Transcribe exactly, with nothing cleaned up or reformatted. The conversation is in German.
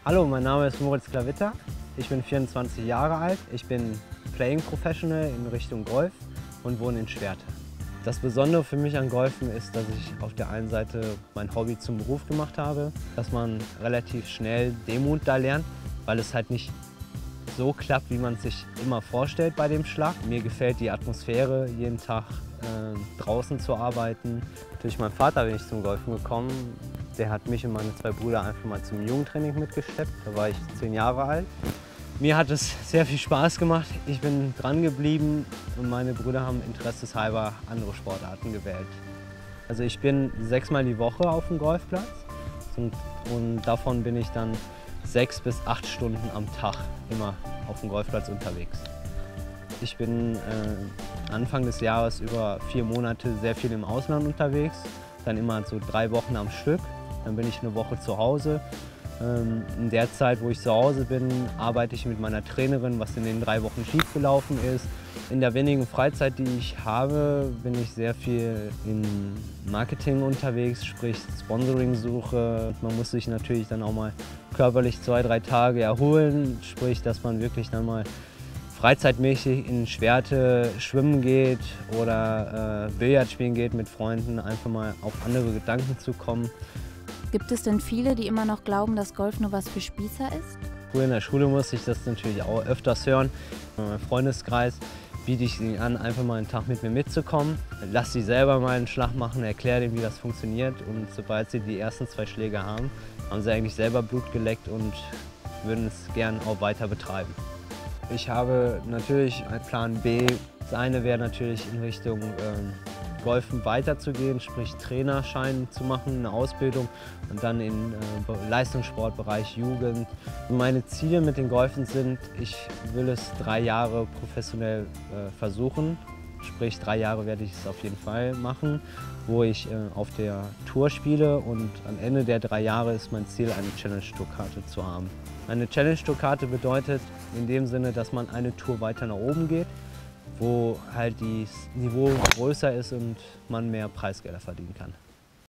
Hallo, mein Name ist Moritz Klavitter. Ich bin vierundzwanzig Jahre alt. Ich bin Playing Professional in Richtung Golf und wohne in Schwerte. Das Besondere für mich an Golfen ist, dass ich auf der einen Seite mein Hobby zum Beruf gemacht habe, dass man relativ schnell Demut da lernt, weil es halt nicht so klappt, wie man es sich immer vorstellt bei dem Schlag. Mir gefällt die Atmosphäre, jeden Tag äh, draußen zu arbeiten. Durch meinen Vater bin ich zum Golfen gekommen. Der hat mich und meine zwei Brüder einfach mal zum Jugendtraining mitgeschleppt. Da war ich zehn Jahre alt. Mir hat es sehr viel Spaß gemacht. Ich bin dran geblieben und meine Brüder haben interesseshalber andere Sportarten gewählt. Also ich bin sechsmal die Woche auf dem Golfplatz und, und davon bin ich dann sechs bis acht Stunden am Tag immer auf dem Golfplatz unterwegs. Ich bin äh, Anfang des Jahres über vier Monate sehr viel im Ausland unterwegs, dann immer so drei Wochen am Stück. Dann bin ich eine Woche zu Hause. Ähm, in der Zeit, wo ich zu Hause bin, arbeite ich mit meiner Trainerin, was in den drei Wochen schiefgelaufen ist. In der wenigen Freizeit, die ich habe, bin ich sehr viel in Marketing unterwegs, sprich Sponsoring-Suche. Man muss sich natürlich dann auch mal körperlich zwei, drei Tage erholen, sprich, dass man wirklich dann mal freizeitmäßig in Schwerte schwimmen geht oder äh, Billard spielen geht mit Freunden, einfach mal auf andere Gedanken zu kommen. Gibt es denn viele, die immer noch glauben, dass Golf nur was für Spießer ist? Früher in der Schule musste ich das natürlich auch öfters hören. In meinem Freundeskreis biete ich ihnen an, einfach mal einen Tag mit mir mitzukommen. Lass sie selber mal einen Schlag machen, erkläre ihnen, wie das funktioniert. Und sobald sie die ersten zwei Schläge haben, haben sie eigentlich selber Blut geleckt und würden es gern auch weiter betreiben. Ich habe natürlich einen Plan B. Das eine wäre natürlich in Richtung ähm, Golfen weiterzugehen, sprich Trainerschein zu machen, eine Ausbildung und dann im äh, Leistungssportbereich Jugend. Meine Ziele mit den Golfen sind, ich will es drei Jahre professionell äh, versuchen, sprich drei Jahre werde ich es auf jeden Fall machen, wo ich äh, auf der Tour spiele und am Ende der drei Jahre ist mein Ziel, eine Challenge-Tour-Karte zu haben. Eine Challenge-Tour-Karte bedeutet in dem Sinne, dass man eine Tour weiter nach oben geht, wo halt das Niveau größer ist und man mehr Preisgelder verdienen kann.